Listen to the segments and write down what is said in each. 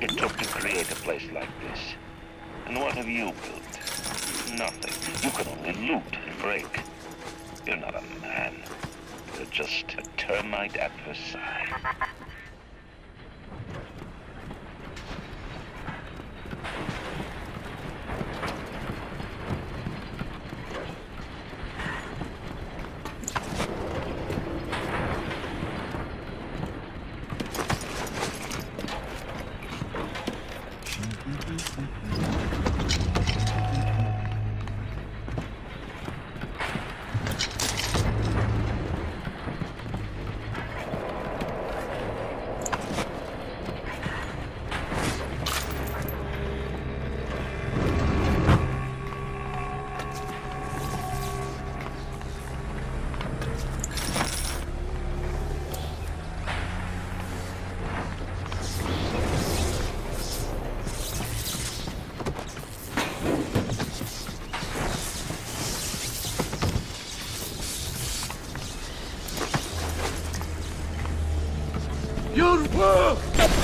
it took to create a place like this. And what have you built? Nothing. You can only loot and break. You're not a man. You're just a termite at Versailles. Your work!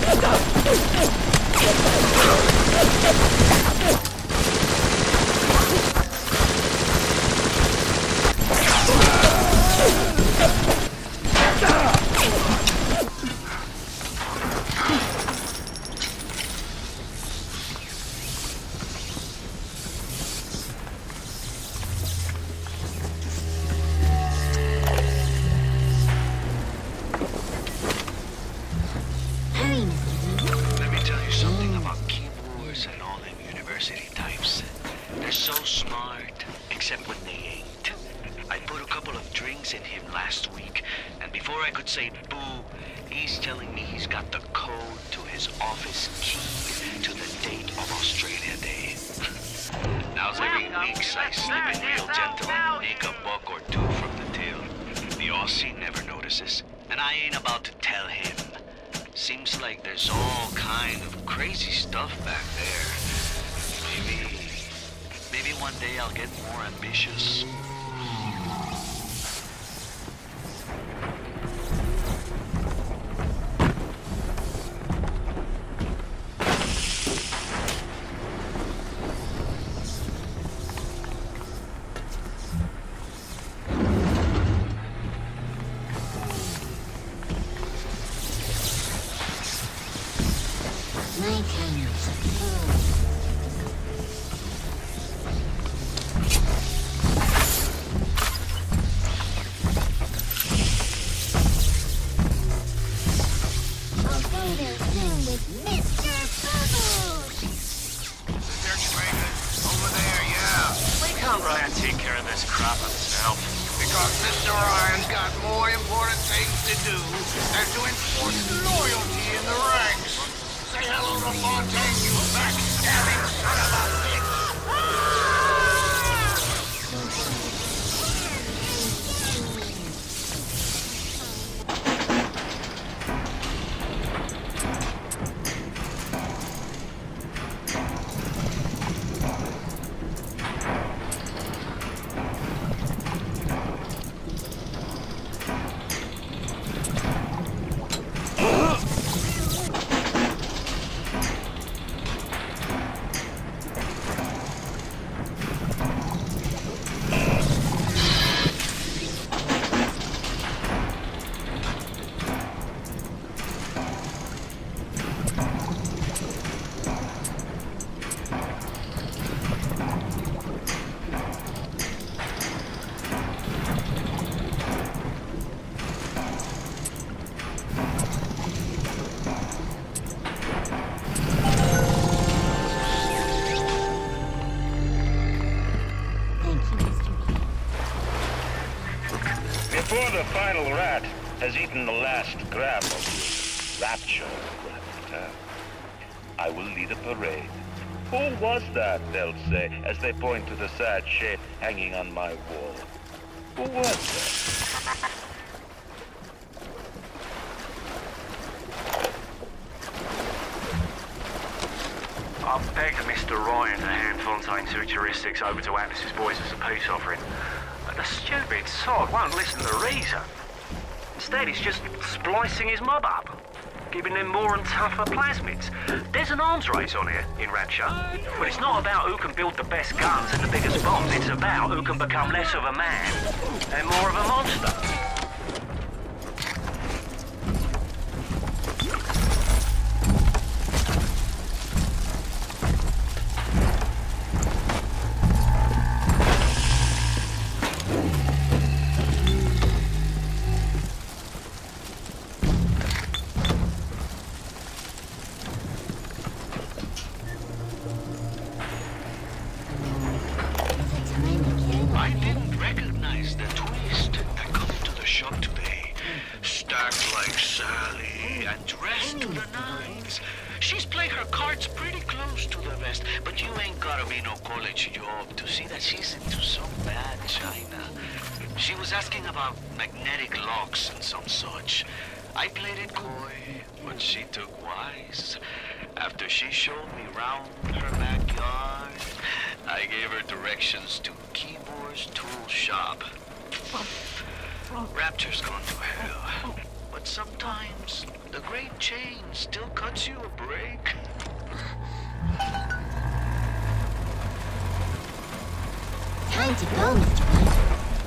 in him last week, and before I could say boo, he's telling me he's got the code to his office key to the date of Australia Day. Now's every week I slip in real gentle and nick a buck or two from the till. The Aussie never notices, and I ain't about to tell him. Seems like there's all kind of crazy stuff back there. Maybe one day I'll get more ambitious. Before the final rat has eaten the last gram of the rapture left, I will lead a parade. Who was that, they'll say, as they point to the sad shape hanging on my wall. Who was that? I've begged Mr. Ryan to hand Fontaine's heuristics over to Atlas's boys as a peace offering. But the stupid sod won't listen to reason. Instead, he's just splicing his mob up, giving them more and tougher plasmids. There's an an arms race on here in Rapture. Well, it's not about who can build the best guns and the biggest bombs. It's about who can become less of a man and more of a monster. I didn't recognize the twist that come into the shop today. Stacked like Sally and dressed to the nines. She's playing her cards pretty close to the vest, but you ain't gotta be no college job to see that she's into some bad china. She was asking about magnetic locks and some such. I played it coy, but she took wise. After she showed me round her backyard, I gave her directions to Keyboard's tool shop. Rapture's gone to hell, but sometimes the great change still cuts you a break. Time to go, Mr. White.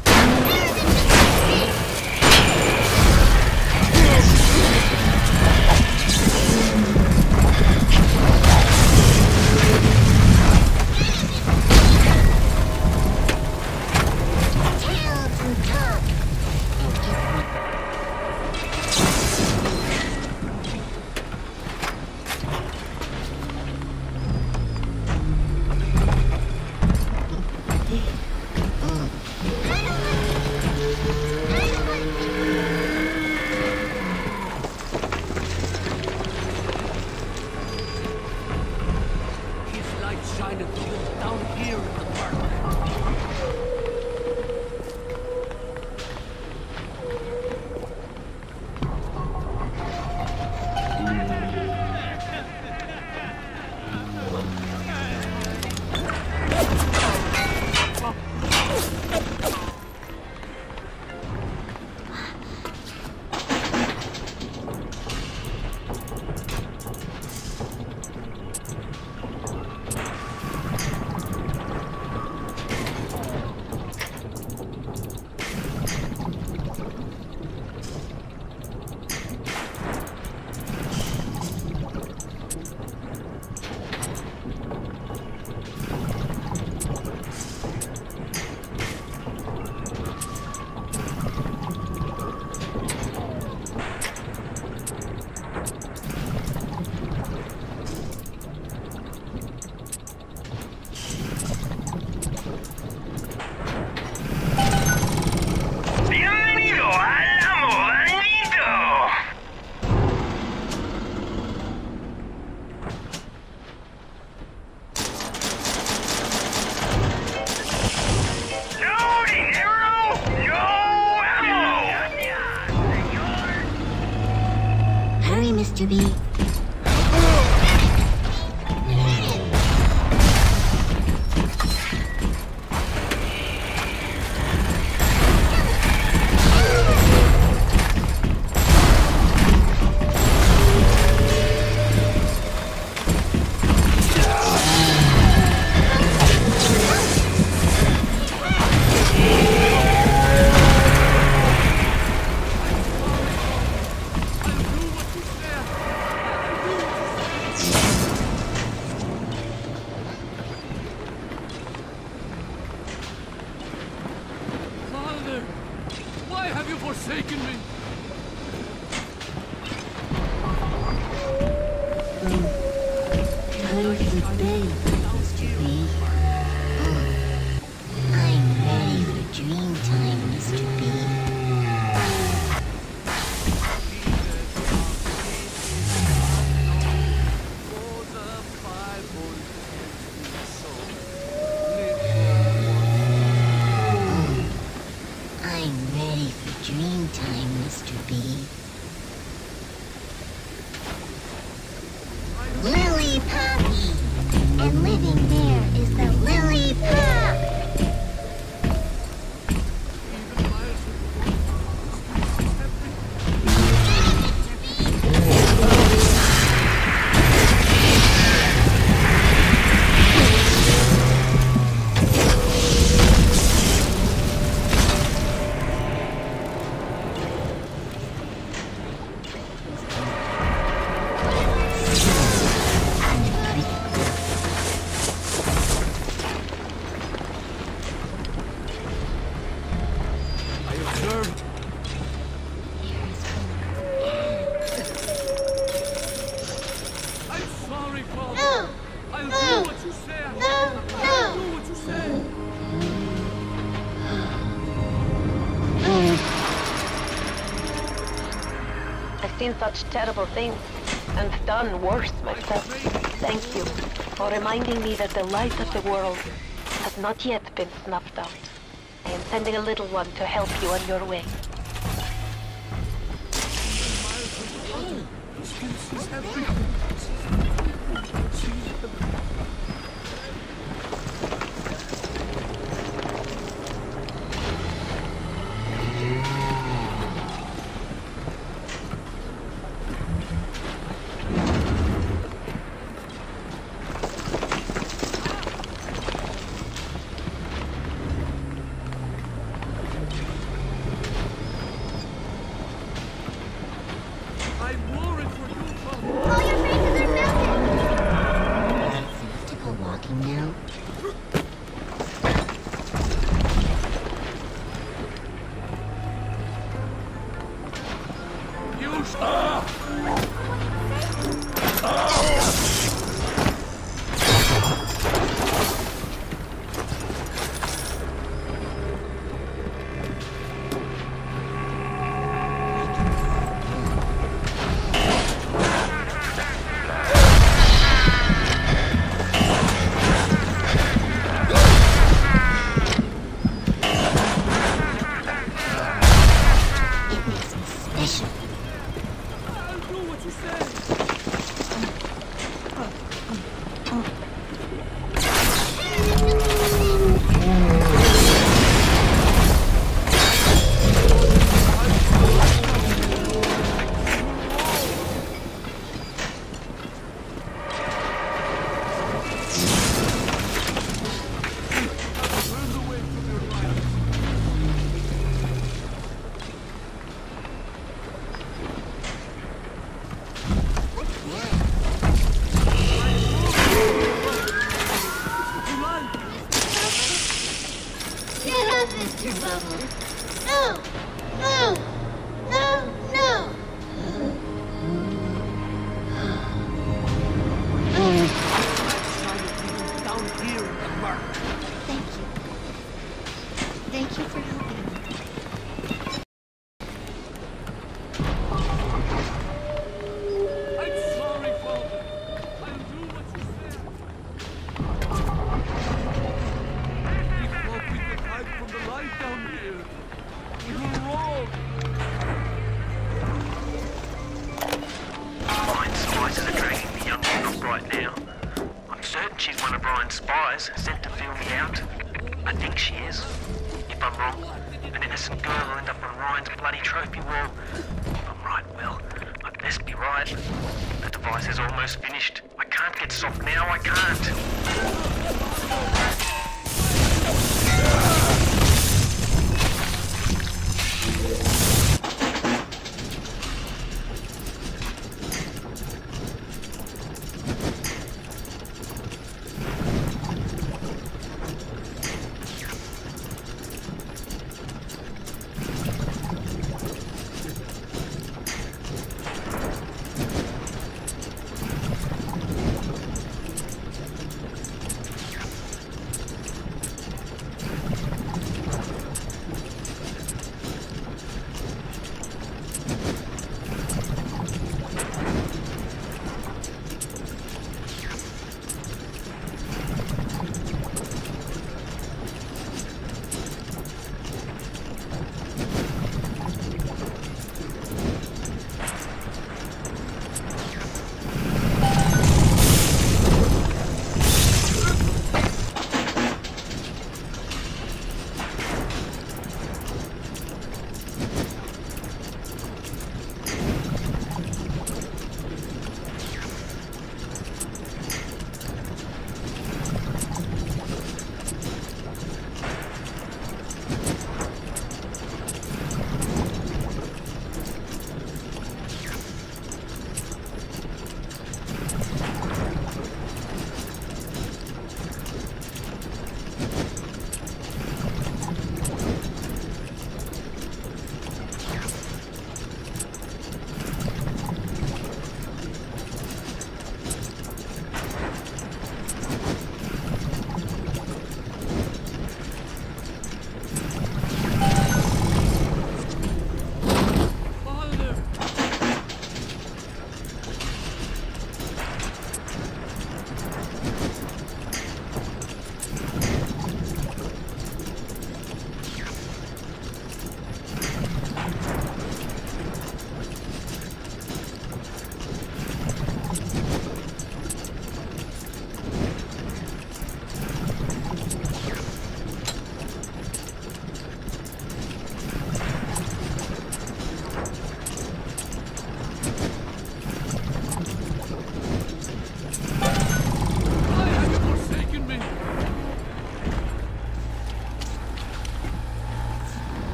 Mr. B. Why have you forsaken me? Time to bed, Mr. B. I'm ready for dream time, Mr. B. I'm ready for dream time, Mr. B. Lily Poppy! And living there is the seen such terrible things, and done worse myself. Thank you for reminding me that the light of the world has not yet been snuffed out. I am sending a little one to help you on your way.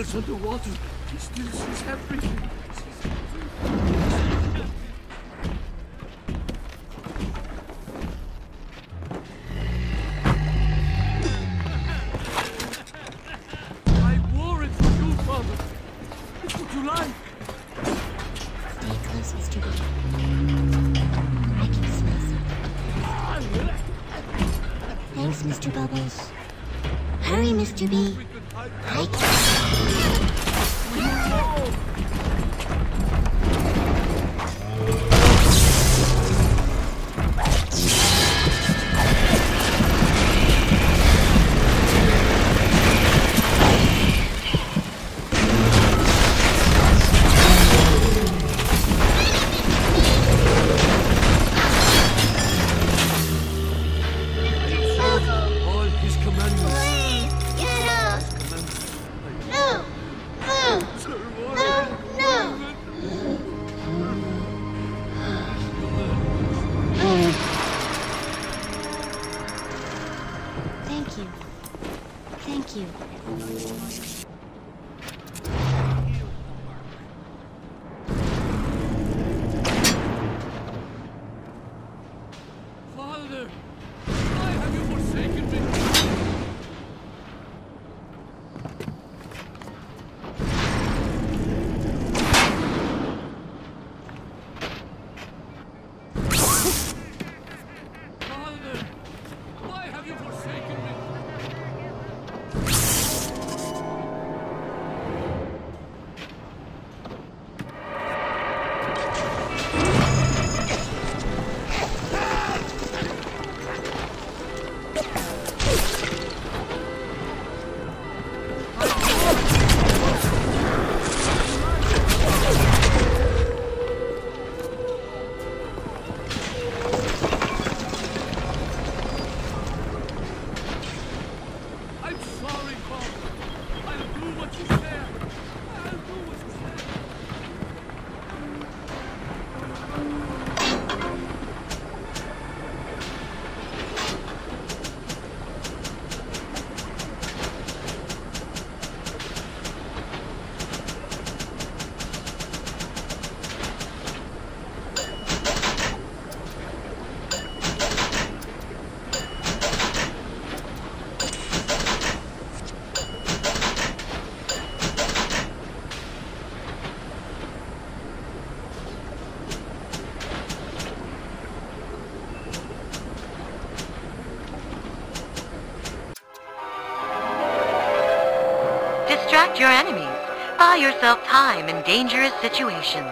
meters underwater. He still sees everything. I wore it for you, Father. It's what you like. Stay close, Mr. B. I can smell something. Thanks, Mr. Bubbles. Hurry, Mr. B. I can... Thank you. Father, why have you forsaken me? Father, why have you forsaken me? I'm sorry, Father. I'll do what you said. I'll do what you said. Distract your enemies. Buy yourself time in dangerous situations.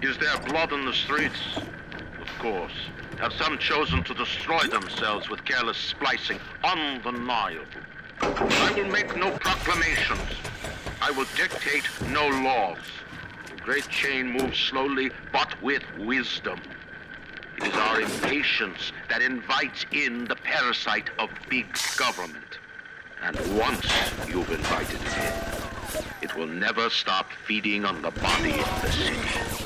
Is there blood in the streets? Of course. Have some chosen to destroy themselves with careless splicing? Undeniable. I will make no proclamations. I will dictate no laws. The great chain moves slowly, but with wisdom. It is our impatience that invites in the parasite of big government. And once you've invited it in, it will never stop feeding on the body of the city.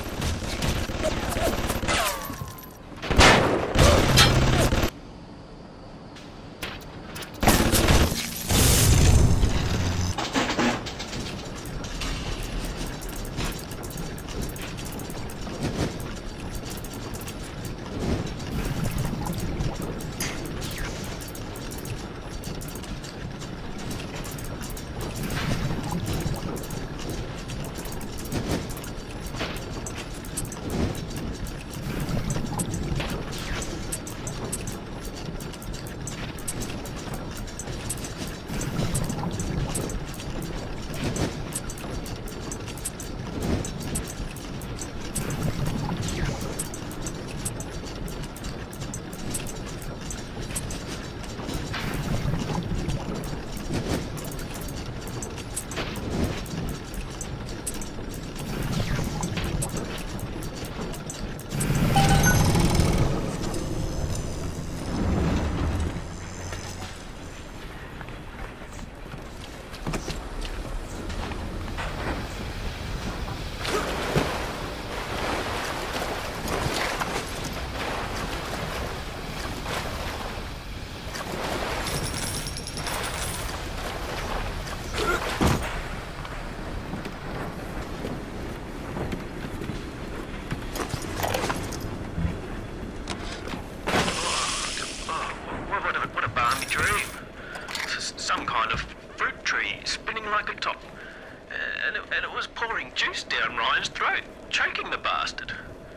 And it was pouring juice down Ryan's throat, choking the bastard.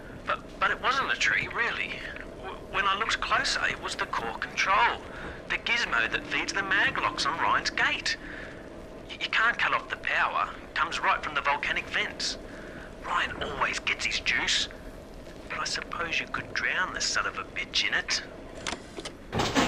But it wasn't a tree, really. When I looked closer, it was the core control, the gizmo that feeds the mag locks on Ryan's gate. You can't cut off the power. It comes right from the volcanic vents. Ryan always gets his juice. But I suppose you could drown the son of a bitch in it.